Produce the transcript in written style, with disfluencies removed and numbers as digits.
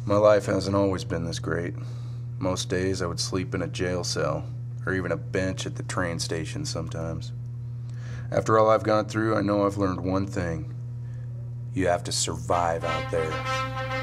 My life hasn't always been this great. Most days I would sleep in a jail cell, or even a bench at the train station sometimes. After all I've gone through, I know I've learned one thing. You have to survive out there.